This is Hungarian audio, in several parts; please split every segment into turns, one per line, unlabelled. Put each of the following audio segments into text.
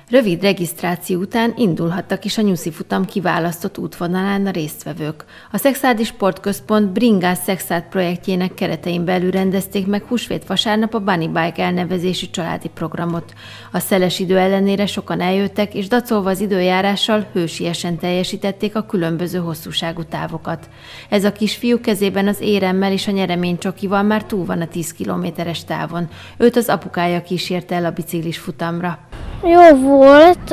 Rövid regisztráció után indulhattak is a nyuszi futam kiválasztott útvonalán a résztvevők. A Szekszárdi Sportközpont Bringás Szekszárd projektjének keretein belül rendezték meg húsvét vasárnap a Bunny Bike elnevezésű családi programot. A szeles idő ellenére sokan eljöttek, és dacolva az időjárással hősiesen teljesítették a különböző hosszúságú távokat. Ez a kisfiú kezében az éremmel és a nyereménycsokival már túl van a 10 kilométeres távon. Őt az apukája kísérte el a biciklis futamra.
Jó volt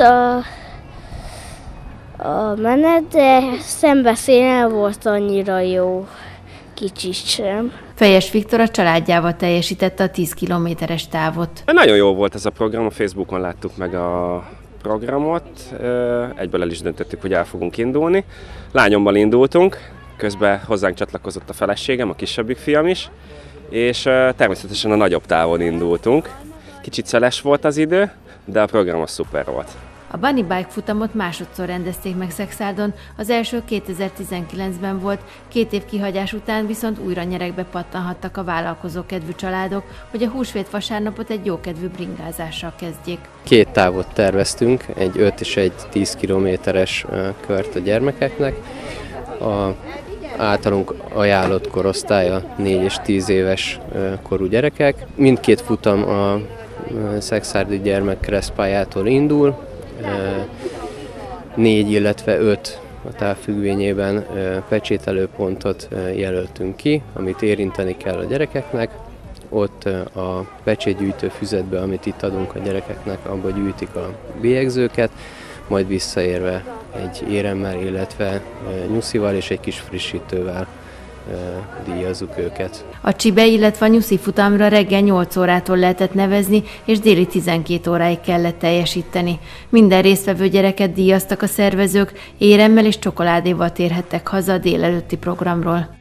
a menet, de szembeszél volt annyira jó, kicsit sem.
Fejes Viktor a családjával teljesítette a 10 kilométeres távot.
Nagyon jó volt ez a program, a Facebookon láttuk meg a programot, egyből el is döntöttük, hogy el fogunk indulni. Lányommal indultunk, közben hozzánk csatlakozott a feleségem, a kisebbik fiam is, és természetesen a nagyobb távon indultunk. Kicsit szeles volt az idő, de a program az szuper volt.
A Bunny Bike futamot másodszor rendezték meg Szekszárdon, az első 2019-ben volt, 2 év kihagyás után viszont újra nyeregbe pattanhattak a vállalkozókedvű családok, hogy a húsvét vasárnapot egy jókedvű bringázással kezdjék.
2 távot terveztünk, egy 5 és egy 10 kilométeres kört a gyermekeknek. A általunk ajánlott korosztálya 4 és 10 éves korú gyerekek. Mindkét futam a Szekszárdi gyermekkeresztpályától indul, 4, illetve 5 a távfüggvényében pecsételőpontot jelöltünk ki, amit érinteni kell a gyerekeknek. Ott a pecsétgyűjtő füzetbe, amit itt adunk a gyerekeknek, abba gyűjtik a bélyegzőket, majd visszaérve egy éremmel, illetve nyuszival és egy kis frissítővel díjazzuk őket.
A csibe, illetve a nyuszi futamra reggel 8 órától lehetett nevezni, és déli 12 óráig kellett teljesíteni. Minden résztvevő gyereket díjaztak a szervezők, éremmel és csokoládéval térhettek haza a délelőtti programról.